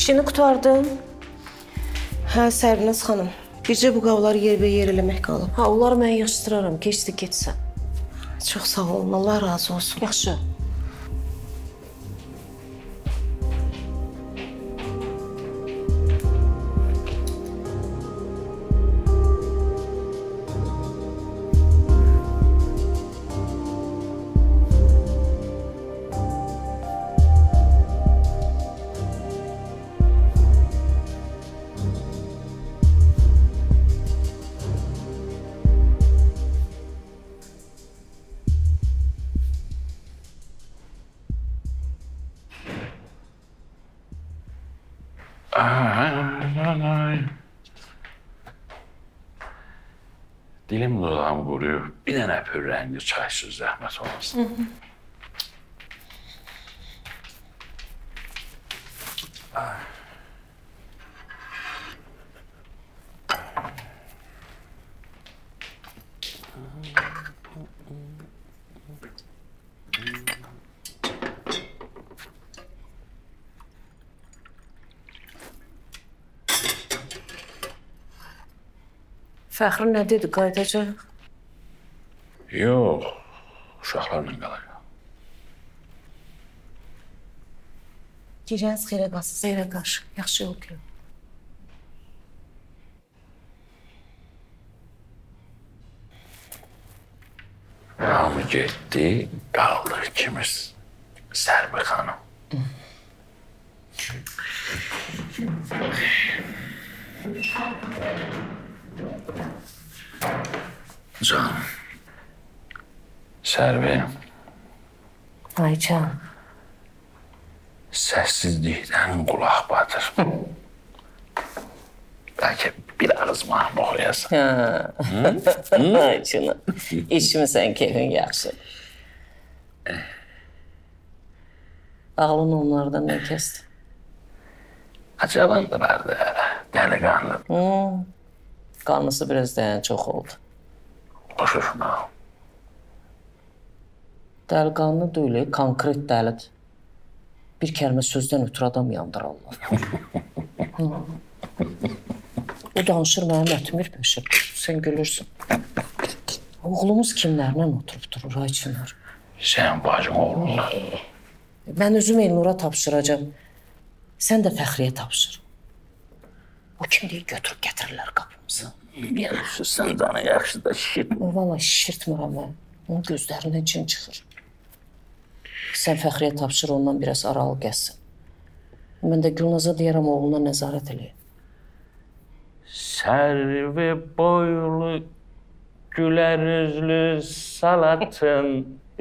İşini qurtardım. Hə, Sərvinaz xanım. Bircə bu qavları yerbəyer eləmək qalıb. Ha, onları mən yığışdıraram, keçdi getsən. Çox sağ olun, Allah razı olsun. Yaxşı. Dilim dudağım kuruyor. Bir dənə pürrəngi çaysız zəhmət olmasın. Fəxri nə dedi, qayıdacaq? Yox, uşaqlarla qalacaq. Gecəniz xeyrə qalsın. Xeyrə qarşı, yaxşı yol ki. Hamı getdi, qaldıq ikimiz. Sərbi xanım. Canım. Sərbi. Aycan. Səssizlikdən qulaq batır. Bəlkə bir ağız mahnı oxuyasan. Aycanım, içmisən keyfin yaxşı. Ağlın onlardan nə kəsdi? Acabandılardı hələ, dəliqanlı. Qanlısı biraz dayan çox oldu. Başa şuna. Dəliqanlı deyil, konkret dəlidir. Bir kəlmə sözdən ötürü adam yandır Allah. O danışır mənim ətmir peşir. Sən gülürsün. Oğlumuz kimlərlə oturub durur Ayçınlar? Sən bacım oğlunlar. Mən özüm Elnura tapşıracağım. Sən də Fəxriyə tapşır. O kimliyi götürüb gətirirlər qapımıza. Yaxşı, sən canı yaxşı da şişirtmə. Valla şişirtmirəm mən. Onun gözlərindən cin çıxır. Sən Fəxriyə tapşır, ondan biraz aralı gəzsin. Mən də Gülnaza deyərəm, oğluna nəzarət eləyir. Sərvi boylu, gülər üzlü salatın.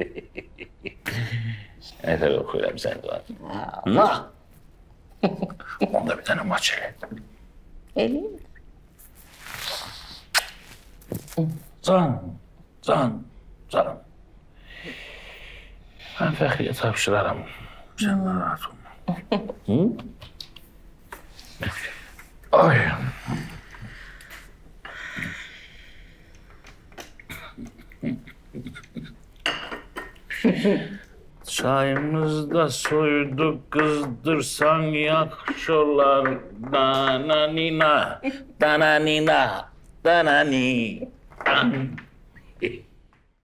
Nətər oxuyuram sən zaten. Allah! Onda bir dənə maç elə. Eləyim. Canım. Mən Fəxriyə tapşıraram. Sən narahat olma. Ay. Çayımızda soyduk kızdırsan yaxşı olar. Dananina, dananina, danani.